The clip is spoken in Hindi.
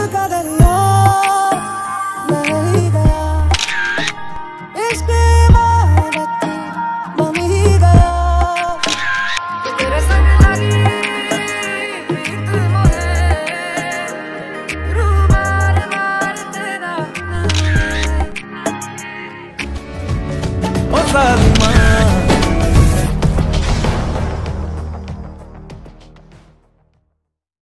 का दरिया मैं ही गया, इश्क इबादत बन ही गया। तेरे संग लगी प्रीत मोहे, रू मार मार तेरा ओ